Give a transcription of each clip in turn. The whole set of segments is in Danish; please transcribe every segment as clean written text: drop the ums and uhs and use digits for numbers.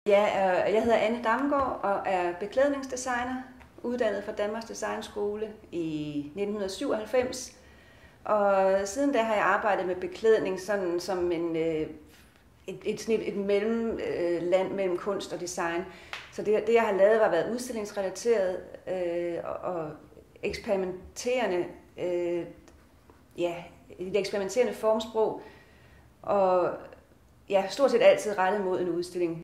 Ja, jeg hedder Anne Damgaard og er beklædningsdesigner, uddannet fra Danmarks Designskole i 1997. Og siden da har jeg arbejdet med beklædning sådan som et mellemland mellem kunst og design. Så det jeg har lavet har været udstillingsrelateret og eksperimenterende, et eksperimenterende formsprog, og stort set altid rettet mod en udstilling.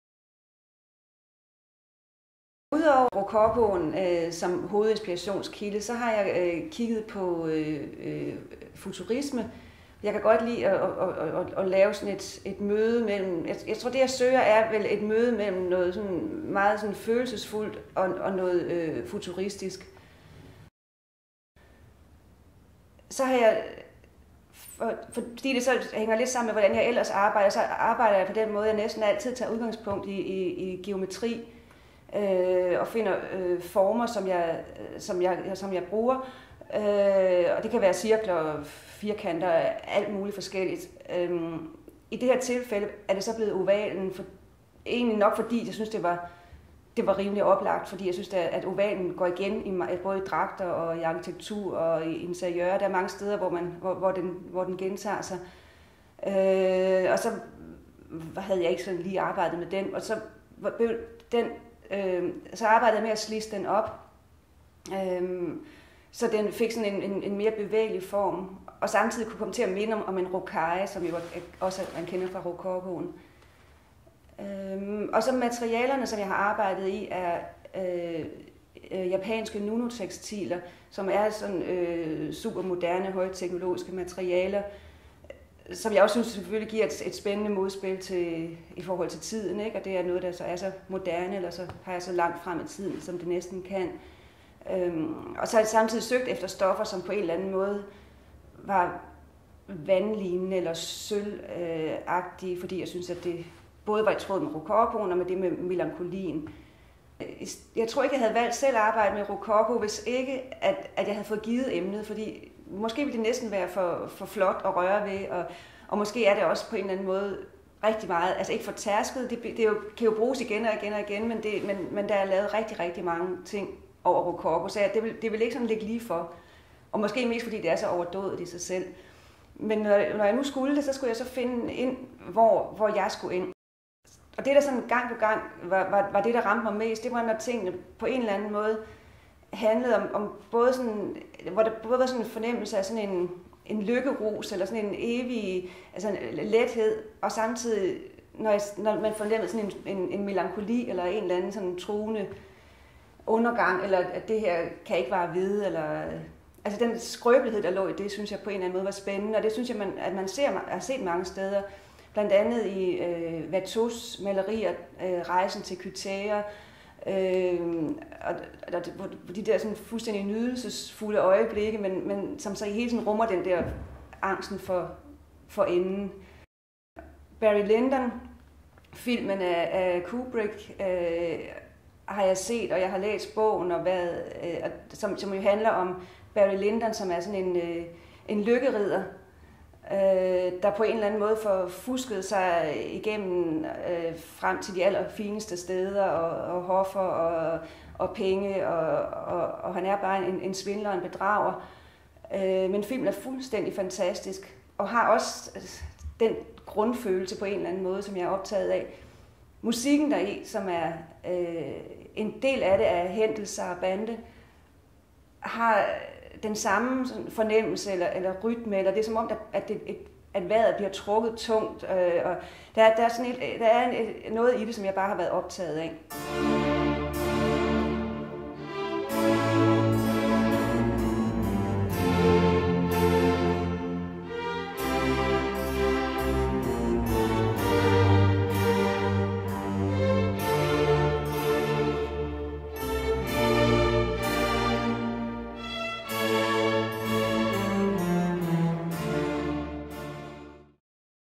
Udover rokokoen som hovedinspirationskilde, så har jeg kigget på futurisme. Jeg kan godt lide at lave sådan et møde mellem, jeg tror det jeg søger er vel et møde mellem noget sådan meget sådan følelsesfuldt og noget futuristisk. Så har jeg, fordi det så hænger lidt sammen med hvordan jeg ellers arbejder, så arbejder jeg på den måde, at jeg næsten altid tager udgangspunkt i geometri. Og finder former, som jeg bruger. Og det kan være cirkler, firkanter, alt muligt forskelligt. I det her tilfælde er det så blevet ovalen, egentlig nok fordi jeg synes, det var rimelig oplagt, fordi jeg synes, at ovalen går igen både i dragter og i arkitektur og i interiør. Der er mange steder, hvor den gentager sig. Og så havde jeg ikke sådan lige arbejdet med den, og så så arbejdede jeg med at slidse den op, så den fik sådan en mere bevægelig form, og samtidig kunne komme til at minde om en rocaille, som jo også man kender fra rokokoen. Og så materialerne, som jeg har arbejdet i, er japanske nuno-tekstiler, som er sådan super moderne, højteknologiske materialer, som jeg også synes selvfølgelig giver et spændende modspil i forhold til tiden, ikke? Og det er noget, der så er så moderne, eller så har jeg så langt frem i tiden, som det næsten kan. Og så har jeg samtidig søgt efter stoffer, som på en eller anden måde var vandlignende eller sølvagtige, fordi jeg synes, at det både var i tråd med rokokoen og med det med melankolien. Jeg tror ikke, jeg havde valgt selv at arbejde med rokoko, hvis ikke, at jeg havde fået givet emnet, fordi måske ville det næsten være for flot at røre ved, og måske er det også på en eller anden måde rigtig meget, altså ikke for tærsket, det kan jo bruges igen og igen og igen, men der er lavet rigtig, rigtig mange ting over rokoko, så det vil ikke sådan ligge lige for, og måske mest fordi det er så overdådet i sig selv. Men når jeg nu skulle det, så skulle jeg så finde ind, hvor jeg skulle ind. Og det, der sådan gang på gang var det, der ramte mig mest, det var, når tingene på en eller anden måde handlede om både sådan, hvor der både var sådan en fornemmelse af sådan en lykkerus, eller sådan en evig lethed, og samtidig, når man fornemmede sådan en melankoli, eller en eller anden sådan truende undergang, eller at det her kan ikke vare ved, eller altså den skrøbelighed, der lå i det, synes jeg på en eller anden måde var spændende, og det synes jeg, at man har set mange steder. Blandt andet i Watteaus malerier, Rejsen til Kythera, og de der sådan fuldstændig nydelsesfulde øjeblikke, men som så hele tiden rummer den der angsten for enden. Barry Lyndon, filmen af Kubrick, har jeg set, og jeg har læst bogen, og som jo handler om Barry Lyndon, som er sådan en lykkerider, der på en eller anden måde får fusket sig igennem frem til de allerfineste steder og hoffer og penge, og han er bare en svindler og en bedrager. Men filmen er fuldstændig fantastisk og har også den grundfølelse på en eller anden måde, som jeg er optaget af. Musikken deri, som er en del af det af Händel, Sarabande, har den samme fornemmelse eller rytme, eller det er som om, at vejret bliver trukket tungt, og der er noget i det, som jeg bare har været optaget af.